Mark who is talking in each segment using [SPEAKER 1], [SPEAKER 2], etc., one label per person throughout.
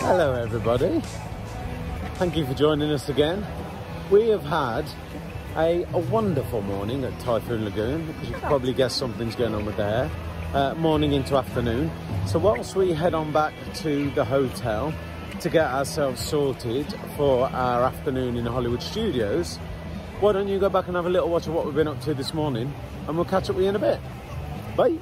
[SPEAKER 1] Hello everybody, thank you for joining us again. We have had a wonderful morning at Typhoon Lagoon. As you can probably guess, something's going on with the hair. Morning into afternoon. So whilst we head on back to the hotel to get ourselves sorted for our afternoon in Hollywood Studios, why don't you go back and have a little watch of what we've been up to this morning, and we'll catch up with you in a bit. Bye.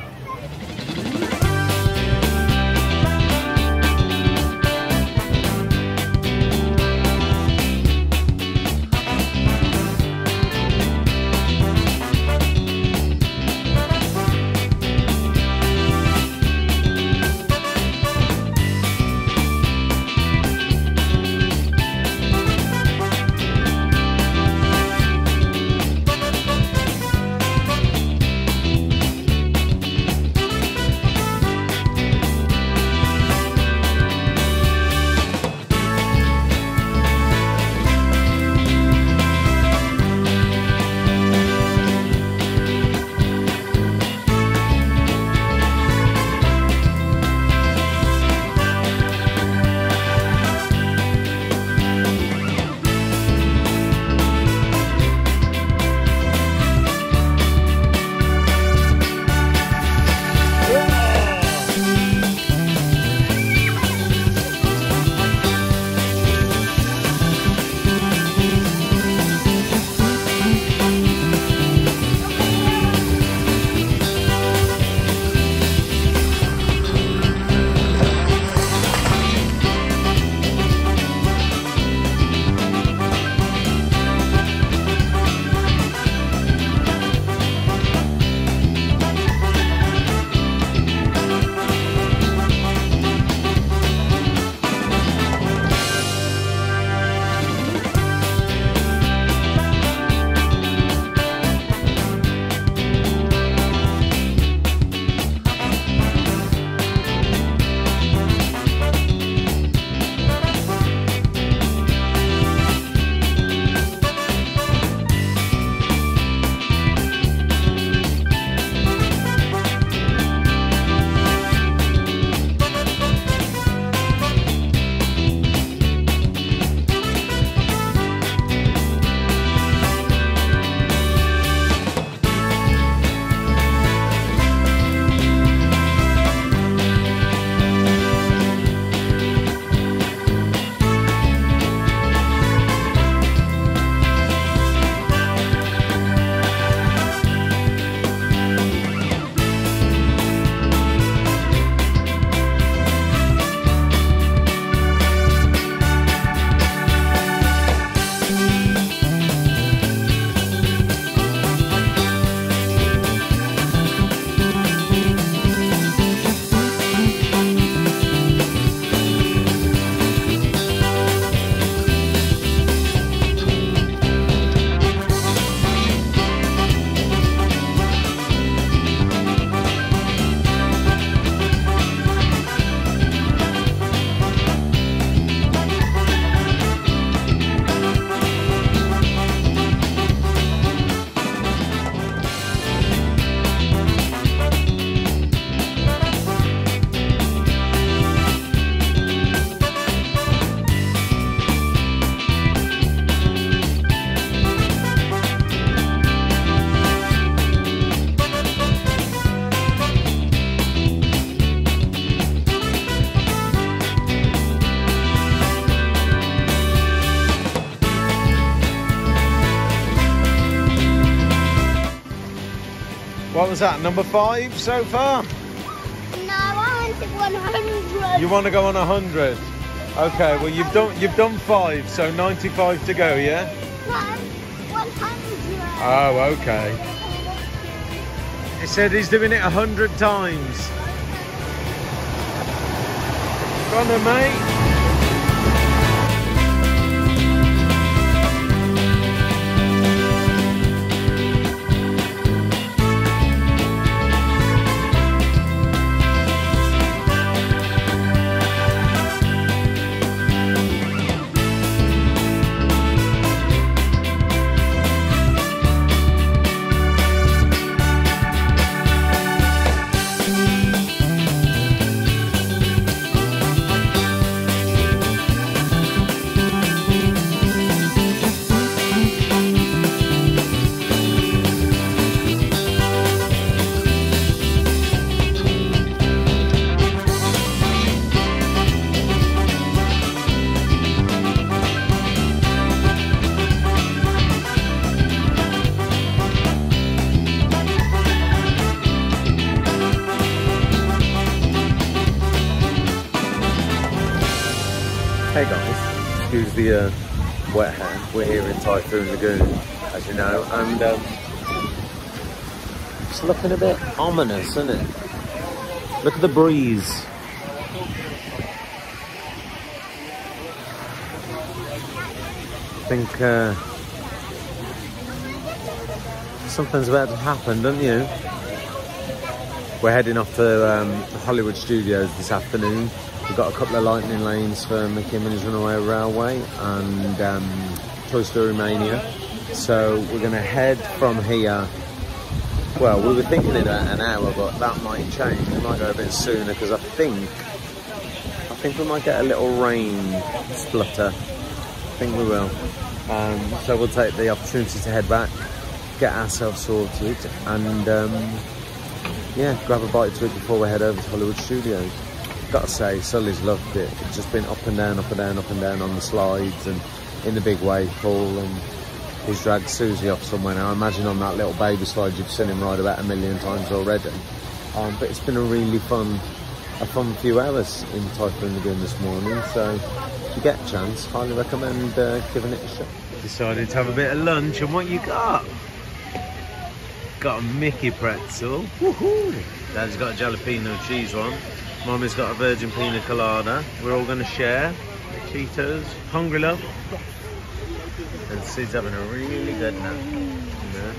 [SPEAKER 1] What was that, number 5 so far?
[SPEAKER 2] No, I wanted 100.
[SPEAKER 1] You want to go on 100? Okay, well you've done 5, so 95 to go, yeah?
[SPEAKER 2] No, 100.
[SPEAKER 1] Oh, okay. He said he's doing it 100 times. Go on then, mate. Hey guys, excuse the wet hair. We're here in Typhoon Lagoon, as you know, and it's looking a bit ominous, isn't it? Look at the breeze. I think something's about to happen, don't you? We're heading off to the Hollywood Studios this afternoon. We've got a couple of lightning lanes for Mickey and Minnie's Runaway Railway and Toy Story Mania. So we're going to head from here. Well, we were thinking about an hour, but that might change. We might go a bit sooner because I think we might get a little rain splutter. I think we will. So we'll take the opportunity to head back, get ourselves sorted, and yeah, grab a bite to eat before we head over to Hollywood Studios. Gotta say, Sully's loved it. It's just been up and down, up and down, up and down on the slides and in the big wave pool, and he's dragged Susie off somewhere now. I imagine on that little baby slide you've seen him ride about 1,000,000 times already. But it's been a really fun few hours in Typhoon Lagoon this morning, so if you get a chance, highly recommend giving it a shot. Decided to have a bit of lunch, and what you got? Got a Mickey pretzel. Woohoo! Dad's got a jalapeno cheese one. Mommy's got a virgin pina colada. We're all going to share. Cheetos. Hungry, love? And Sid's having a really good nap. Yeah.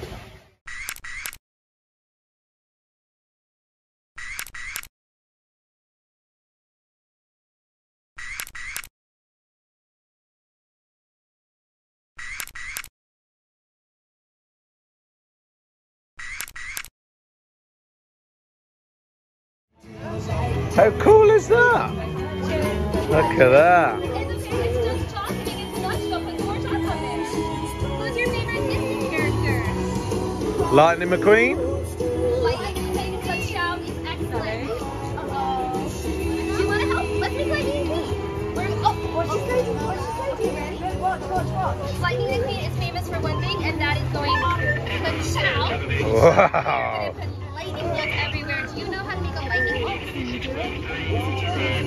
[SPEAKER 1] How cool is that? Look at that.
[SPEAKER 2] It's just chocolate. It's SpongeBob with more chocolate on there. Who's your favorite Disney character?
[SPEAKER 1] Lightning McQueen?
[SPEAKER 2] Lightning McQueen touchdown is excellent. Do you want to help? Let's make Lightning McQueen. What's she saying? What's she saying? Watch. Lightning McQueen is famous for one thing, and that is going touchdown.
[SPEAKER 1] Wow.
[SPEAKER 2] Lightning bolts everywhere. Do you know how to make a lightning bolt? Yeah,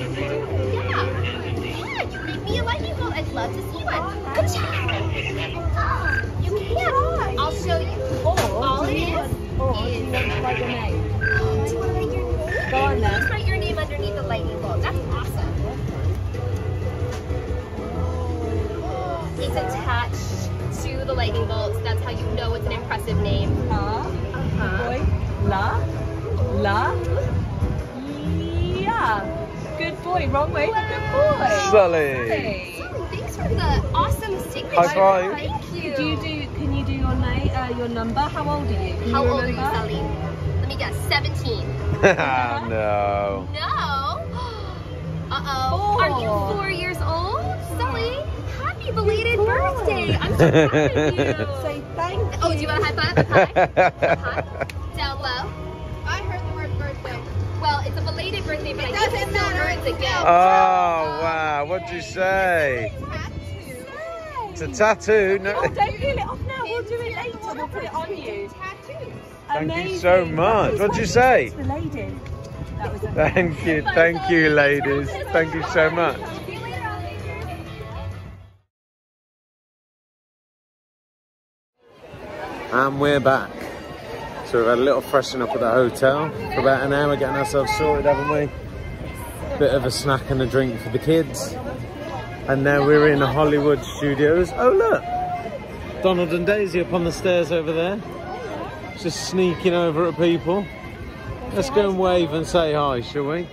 [SPEAKER 2] you make me a lightning bolt. I'd love to see one. Good job. You can. I'll show you. All it is.
[SPEAKER 3] Do you want to write your name?
[SPEAKER 2] Do you want to write your name?
[SPEAKER 3] Go on then.
[SPEAKER 2] Please write your name underneath the lightning bolt. That's awesome. It's attached to the lightning bolts. That's how you know it's an impressive name.
[SPEAKER 3] Boy. La. Yeah. Good boy. Wrong way. Good boy.
[SPEAKER 1] Sully.
[SPEAKER 2] Thanks for the awesome signature.
[SPEAKER 1] High five.
[SPEAKER 2] Thank you.
[SPEAKER 3] Can you do your name, your number? How old are you? Can
[SPEAKER 2] How
[SPEAKER 3] you
[SPEAKER 2] old are you,
[SPEAKER 3] remember?
[SPEAKER 2] Sully? Let me guess. 17.
[SPEAKER 1] No.
[SPEAKER 2] No. Uh-oh. Are you 4 years old, Sully? Happy belated birthday. I'm so proud of you.
[SPEAKER 3] Say thank you.
[SPEAKER 2] Oh, do you want a high five? Up high? Down low? I heard the word birthday. Well, it's a belated birthday, but I think it's still words again.
[SPEAKER 1] Oh, wow. What'd you say? It's a tattoo. No.
[SPEAKER 3] Oh, don't peel it off now. We'll do it later. We'll put it on you.
[SPEAKER 1] Thank you so much. What'd you say?
[SPEAKER 3] The lady. That was it.
[SPEAKER 1] Thank you, ladies. Thank you so much. And we're back. So we've had a little freshen up at the hotel for about an hour, getting ourselves sorted, haven't we? Bit of a snack and a drink for the kids. And now we're in the Hollywood Studios. Oh look! Donald and Daisy up on the stairs over there. Just sneaking over at people. Let's go and wave and say hi, shall we?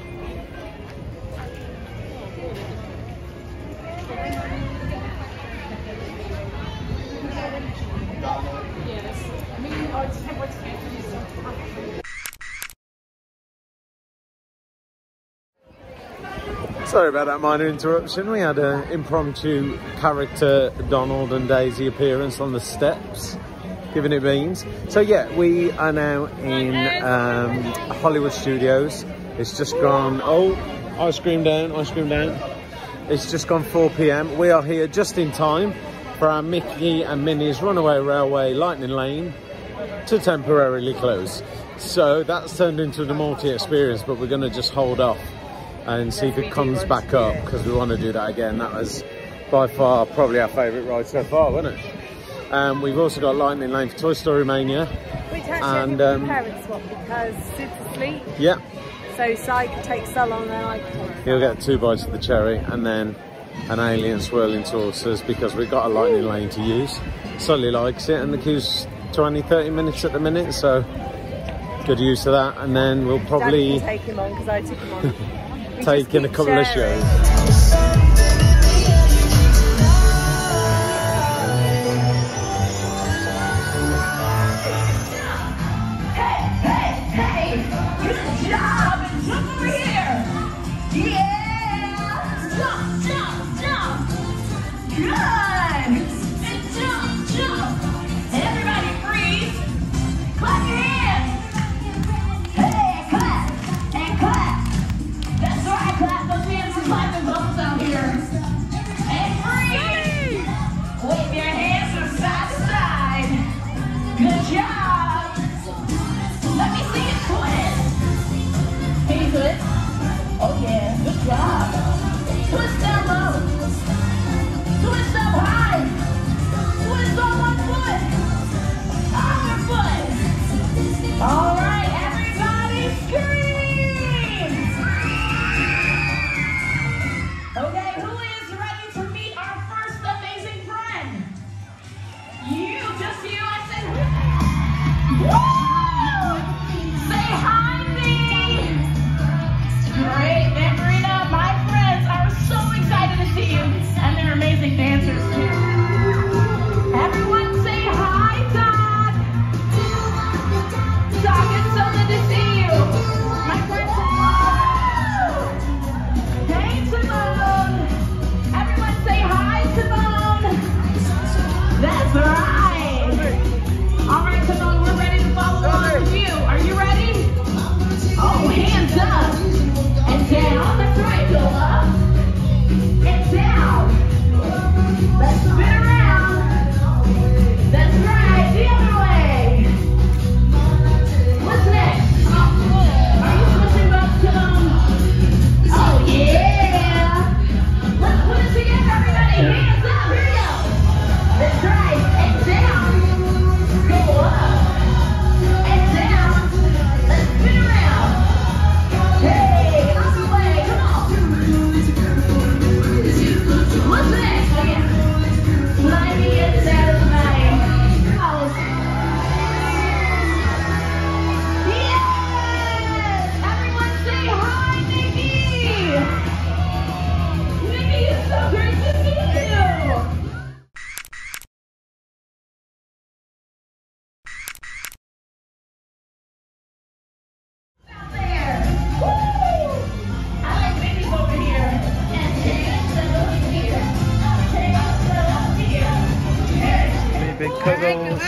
[SPEAKER 1] Sorry about that minor interruption. We had an impromptu character Donald and Daisy appearance on the steps, giving it beans. So yeah, we are now in Hollywood Studios. It's just gone, oh, ice cream down, ice cream down. It's just gone 4 p.m. We are here just in time for our Mickey and Minnie's Runaway Railway Lightning Lane to temporarily close. So that's turned into the multi-experience, but we're going to just hold off and see if it comes back up, because we want to do that again. That was by far probably our favourite ride so far, wasn't it? We've also got Lightning Lane for Toy Story Mania.
[SPEAKER 3] Which actually I think parents swap because Sid's asleep.
[SPEAKER 1] Yeah.
[SPEAKER 3] So Si could take Sol on and then I could take
[SPEAKER 1] He'll get 2 bites of the cherry and then an alien swirling saucers, because we've got a Lightning Lane to use. Sully likes it, and the queue's 20-30 minutes at the minute, so good use of that. And then we'll probably
[SPEAKER 3] take him on because I took him on.
[SPEAKER 1] take in a couple of shows. Big cuddles.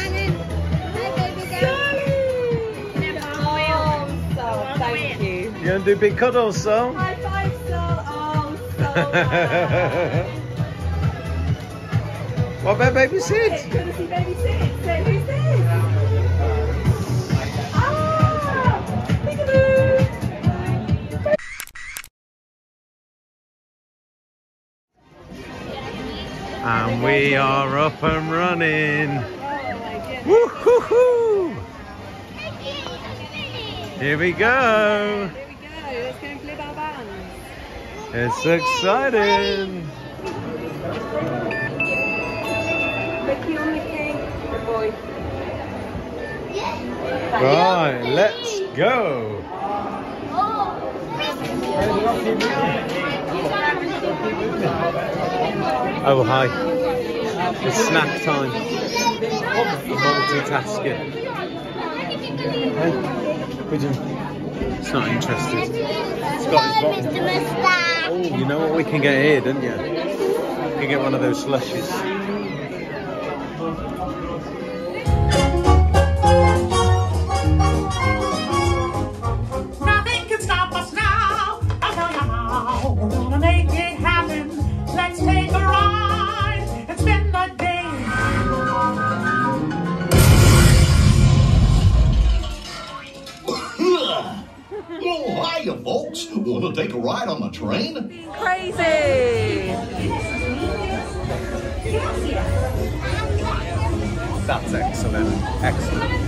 [SPEAKER 3] Thank you.
[SPEAKER 1] You gonna do big cuddles, Sol?
[SPEAKER 3] High five, Sol. Oh, Sol.
[SPEAKER 1] What about baby Sid?
[SPEAKER 3] Good to see baby Sid. So who's this? Ah, peekaboo.
[SPEAKER 1] And we are up and running.
[SPEAKER 3] Oh my goodness.
[SPEAKER 1] Woo-hoo-hoo! Here we go.
[SPEAKER 3] Here we go. Let's go and flip our bands.
[SPEAKER 1] It's exciting.
[SPEAKER 3] Mickey on Mickey. Good boy.
[SPEAKER 1] Right, let's go. Oh, hi. It's snack time. Multitasking. Hey, what are you doing? It's not interested. It's got his bottle. Oh, you know what we can get here, don't you? We can get one of those slushies.
[SPEAKER 4] Nothing can stop us now. I'll tell you how. We're gonna make it happen. Let's take a ride and spend the day.
[SPEAKER 5] Oh, hiya, folks. Want to take a ride on the train?
[SPEAKER 3] Crazy!
[SPEAKER 1] That's excellent. Excellent.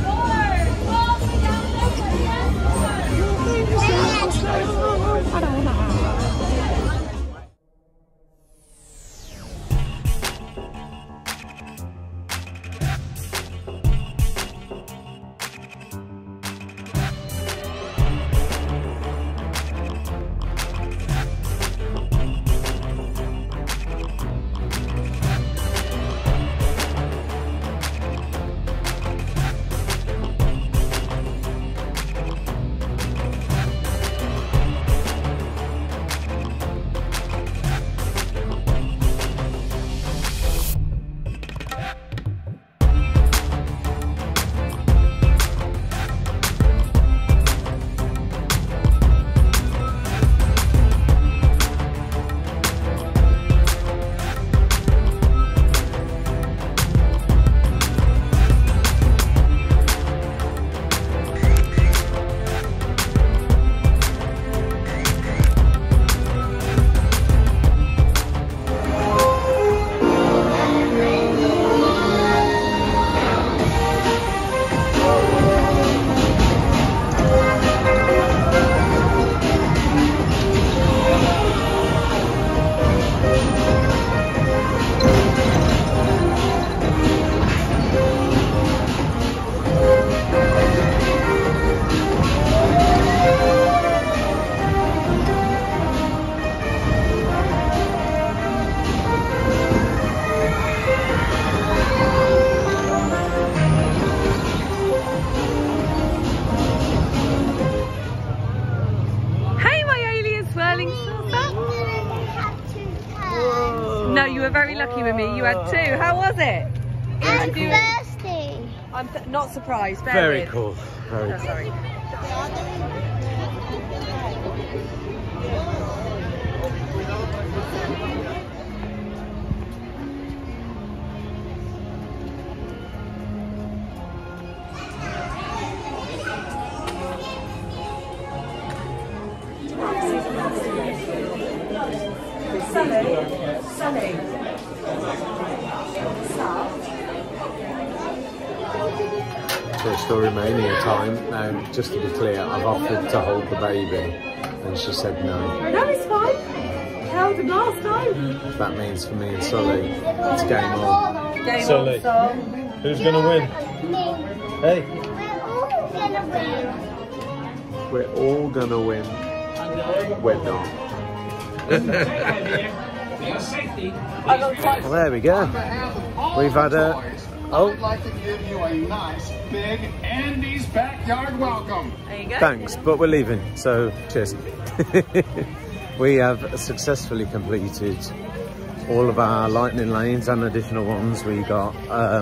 [SPEAKER 3] No, you were very lucky with me. You had two. How was it?
[SPEAKER 2] I'm thirsty.
[SPEAKER 3] I'm not surprised.
[SPEAKER 1] Very cool. Very cool.
[SPEAKER 3] Sorry. Sunny.
[SPEAKER 1] Toy Story Mania time. Now, just to be clear, I've offered to hold the baby, and she said no.
[SPEAKER 3] No, it's fine. Held him last time.
[SPEAKER 1] That means for me and Sully, it's game on.
[SPEAKER 3] Game
[SPEAKER 1] Sully,
[SPEAKER 3] on,
[SPEAKER 1] who's going to win? Hey,
[SPEAKER 2] We're all gonna win.
[SPEAKER 1] we're all going to win. We're not. Well, there we go. We've had a... Oh,
[SPEAKER 6] I'd like to give you a nice big Andy's backyard welcome.
[SPEAKER 3] There you go.
[SPEAKER 1] thanks, but we're leaving, so cheers. We have successfully completed all of our lightning lanes and additional ones. We got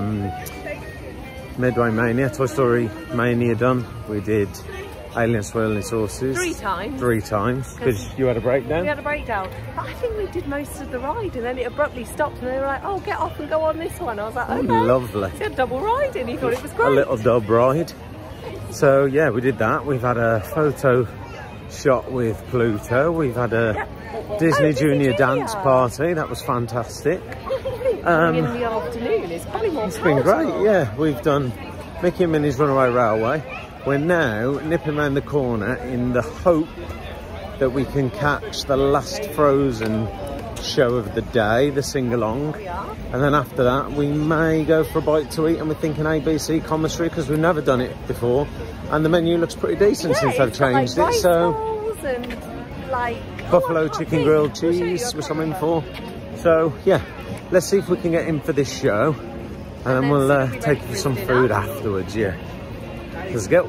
[SPEAKER 1] Midway Mania, Toy Story Mania done. We did Alien Swirling Saucers.
[SPEAKER 3] 3 times.
[SPEAKER 1] 3 times, because you had a breakdown.
[SPEAKER 3] We had a breakdown. But I think we did most of the ride and then it abruptly stopped and they were like, oh, get off and go on this one. I was like, okay.
[SPEAKER 1] Lovely.
[SPEAKER 3] So we had double ride and he thought it was great.
[SPEAKER 1] A little dub ride. So yeah, we did that. We've had a photo shot with Pluto. We've had a Disney Junior dance party. That was fantastic.
[SPEAKER 3] In the afternoon it's probably more
[SPEAKER 1] It's been great, yeah. We've done Mickey and Minnie's Runaway Railway. We're now nipping around the corner in the hope that we can catch the last Frozen show of the day, the sing-along. And then after that, we may go for a bite to eat, and we're thinking ABC Commissary because we've never done it before. And the menu looks pretty decent since they've changed it. So,
[SPEAKER 3] and like
[SPEAKER 1] buffalo chicken grilled cheese, which I'm in for. So, yeah, let's see if we can get in for this show. And then we'll take you for some food afterwards, yeah. Let's go.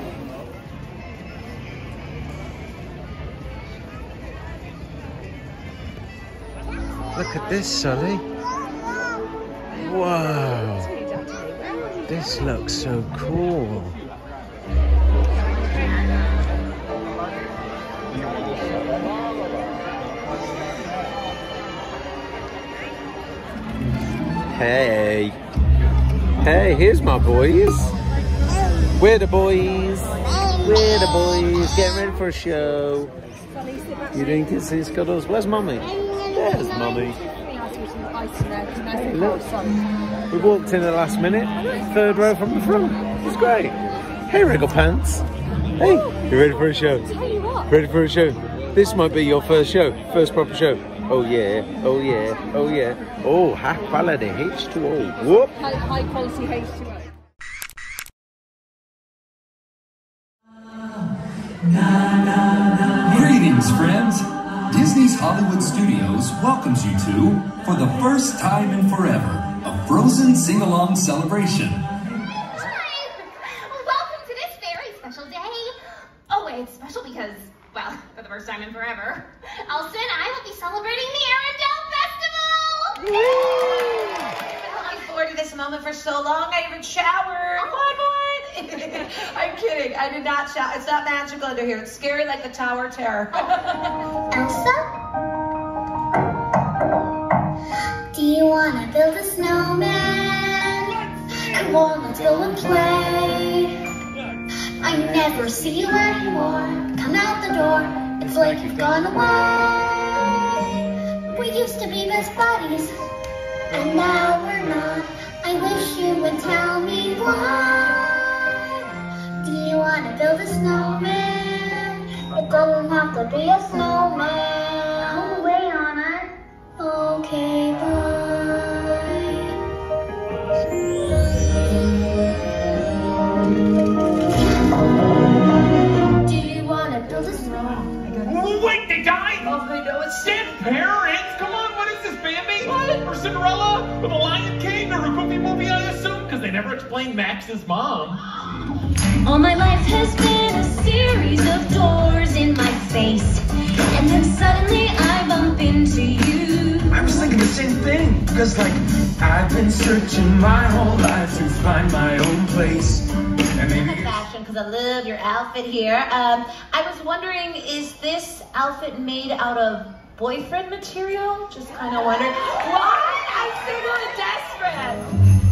[SPEAKER 1] Look at this, Sully. Wow. This looks so cool. Hey. Hey, here's my boys. We're the boys. We're the boys getting ready for a show. You didn't get to see Scuddles? Where's Mummy? There's Mummy. Hey, look. We walked in at the last minute, 3rd row from the front. It's great. Hey, Wriggle Pants. Hey, you ready for a show? Ready for a show? This might be your first show, first proper show. Oh yeah, oh yeah, oh yeah. Oh, high quality H2O. Whoop.
[SPEAKER 3] High quality H2O.
[SPEAKER 7] Greetings, friends. Disney's Hollywood Studios welcomes you to, for the first time in forever, a Frozen sing-along celebration.
[SPEAKER 2] Hi! Welcome to this very special day. Oh, it's special because, well, for the first time in forever, Elsa and I will be celebrating the Arendelle Festival!
[SPEAKER 8] I've been looking forward to this moment for so long. I even showered. What? I'm kidding. I did not shower. It's not magical under here. It's scary like the Tower of Terror.
[SPEAKER 2] Elsa? Do you want to build a snowman? Come on, let's go and play. I never see you anymore. Come out the door. It's like you've gone away. We used to be best buddies, and now we're not. I wish you would tell me why. Do you want to build a snowman? It doesn't have to be a snowman. I'll wait on it. Okay, bye. Do you want to build a snowman?
[SPEAKER 6] Oh, wait, they died?
[SPEAKER 8] Oh, I know it's
[SPEAKER 6] Dead parents? Come on, what is this, Bambi? What? Or Cinderella? Or the Lion King? Or a Goofy movie, I assume? Because they never explained Max's mom.
[SPEAKER 2] All my life has been a series of doors in my face, and then suddenly I bump into you.
[SPEAKER 9] I was thinking the same thing, because like I've been searching my whole life to find my own place. And maybe
[SPEAKER 8] fashion, because I love your outfit here. I was wondering, is this outfit made out of boyfriend material? Just kind of wondering. What? I'm single and desperate.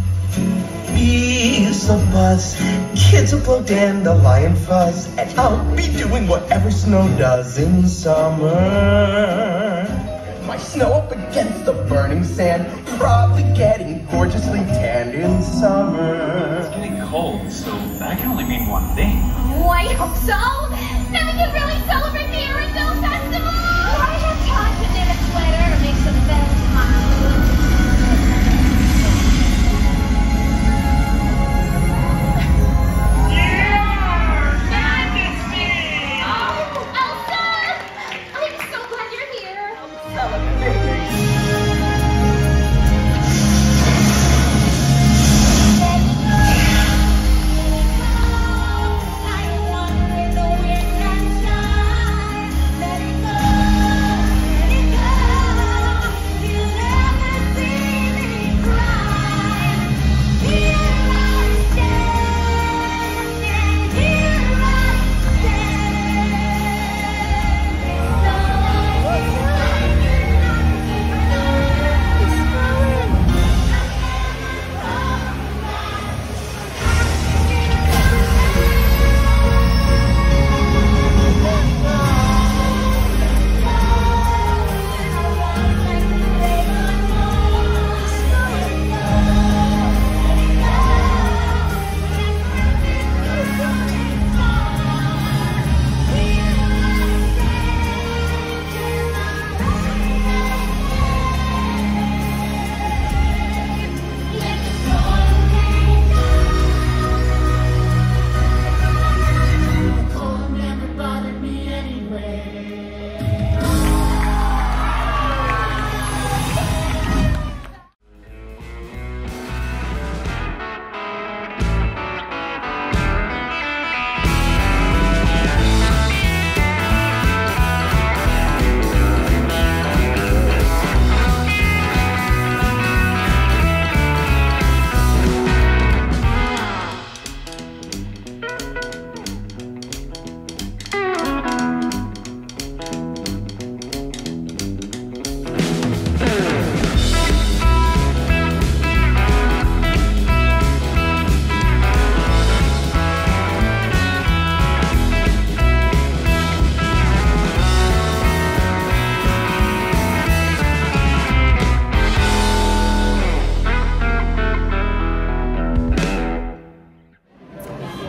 [SPEAKER 9] bees a buzz, kids will blow dandelion fuzz, and I'll be doing whatever snow does in summer. My snow up against the burning sand, probably getting gorgeously tanned in summer.
[SPEAKER 6] It's getting cold, so that can only mean one thing.
[SPEAKER 2] Oh, I hope so. Then we can really celebrate the Arendelle Festival. I have time to knit a sweater and make some best smiles.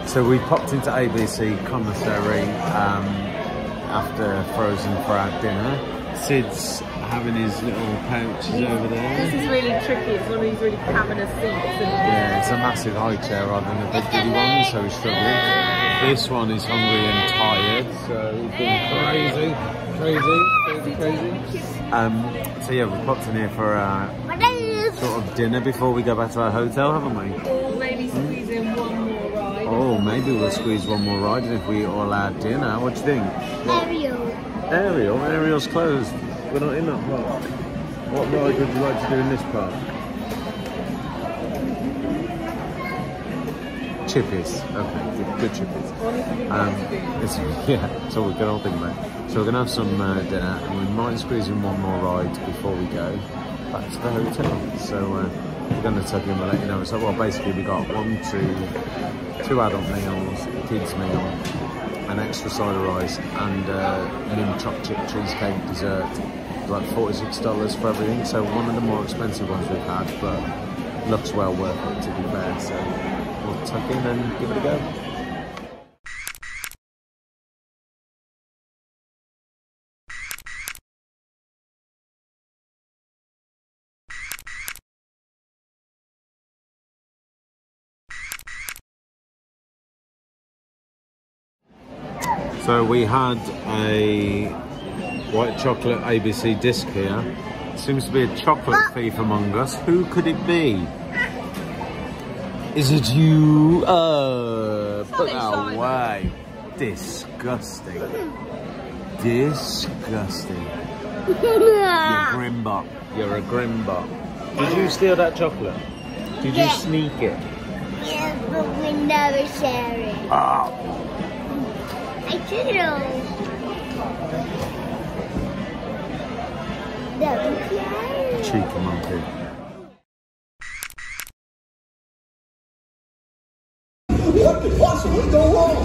[SPEAKER 1] So we popped into ABC Commissary after Frozen for our dinner. Sid's having his little pouches over there.
[SPEAKER 3] This is really tricky. It's one of these really cavernous seats.
[SPEAKER 1] Yeah, it's a massive high chair rather than a big bitty one, so he's struggling. This one is hungry and tired, so he's been crazy. So yeah, we popped in here for sort of dinner before we go back to our hotel, haven't we?
[SPEAKER 3] Or maybe squeeze in one more ride.
[SPEAKER 1] Oh, maybe we'll squeeze one more ride if we all our dinner. What do you think? Ariel's closed. We're not in that park. What ride would you like to do in this park? Chippies. Okay, good chippies. So we can all think about it. So we're going to have some dinner and we might squeeze in one more ride before we go back to the hotel. So we're going to tell you and we'll let you know. So well, basically we got two adult meals, a kids meal, an extra side of rice and mini chocolate chip cheesecake dessert. Like $46 for everything. So one of the more expensive ones we've had, but looks well worth it to be fair. So we'll tuck in and give it a go. So we had a white chocolate ABC disc here. Seems to be a chocolate thief among us. Who could it be? Is it you? Put that away. Disgusting. Disgusting. You're Grimbot. You're a Grimbot. Did you steal that chocolate? Did you sneak it?
[SPEAKER 2] Yeah, but we never share it.
[SPEAKER 1] Ah.
[SPEAKER 2] I did.
[SPEAKER 1] Cheeky monkey.
[SPEAKER 5] What could possibly go wrong?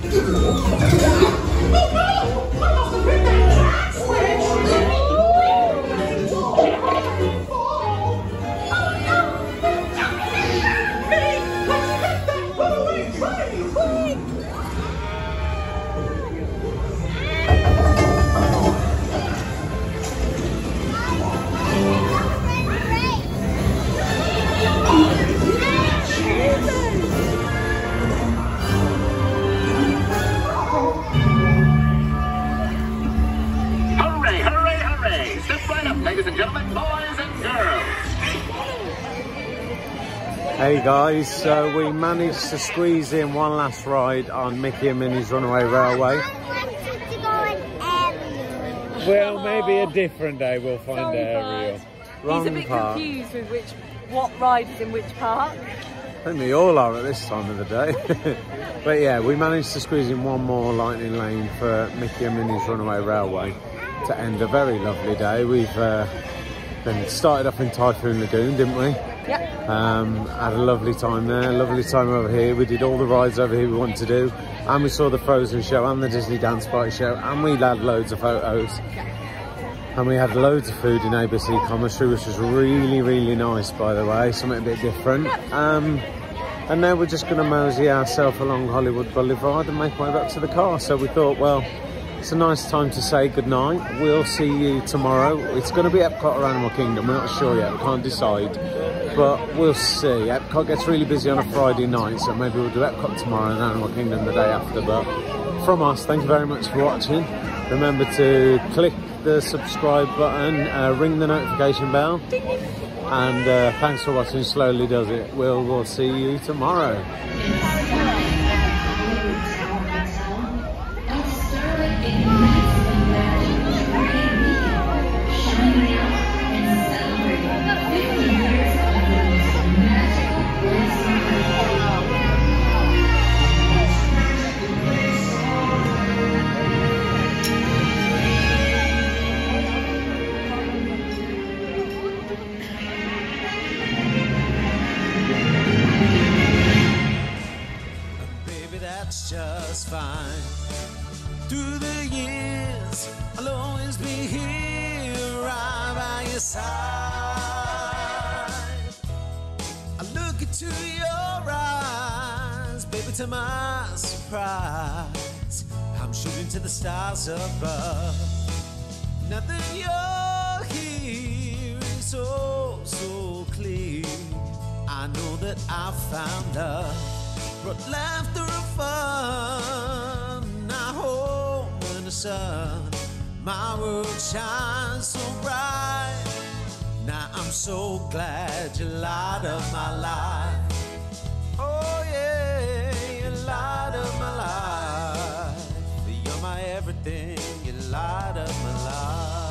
[SPEAKER 6] Ladies and gentlemen, boys and girls.
[SPEAKER 1] Hey guys, so we managed to squeeze in one last ride on Mickey and Minnie's Runaway Railway.
[SPEAKER 2] I wanted to go on Ariel.
[SPEAKER 1] Well, maybe a different day we'll find Ariel.
[SPEAKER 3] He's a bit confused with what ride is in which park.
[SPEAKER 1] I think we all are at this time of the day. But yeah, we managed to squeeze in one more lightning lane for Mickey and Minnie's Runaway Railway to end a very lovely day. We've been started off in Typhoon Lagoon, didn't we?
[SPEAKER 3] Yep.
[SPEAKER 1] Had a lovely time there, lovely time over here. We did all the rides over here we wanted to do, and we saw the Frozen show and the Disney Dance Party show, and we had loads of photos. And we had loads of food in ABC Commissary, which was really, really nice, by the way, something a bit different. And now we're just going to mosey ourselves along Hollywood Boulevard and make our way back to the car. So we thought, well, it's a nice time to say goodnight. We'll see you tomorrow. It's going to be Epcot or Animal Kingdom. We're not sure yet. We can't decide. But we'll see. Epcot gets really busy on a Friday night, so maybe we'll do Epcot tomorrow and Animal Kingdom the day after. But from us, thank you very much for watching. Remember to click the subscribe button, ring the notification bell. And thanks for watching Slowly Does It. We'll see you tomorrow. Just fine. Through the years, I'll always be here, right by your side. I look into your eyes, baby. to my surprise, I'm shooting to the stars above. Now that you're here, it's so clear. I know that I found love, brought laughter and fun. I hope in the sun, my world shines so bright. Now I'm so glad you light up my life. Oh yeah, you light up my life. You're my everything, you light up my life.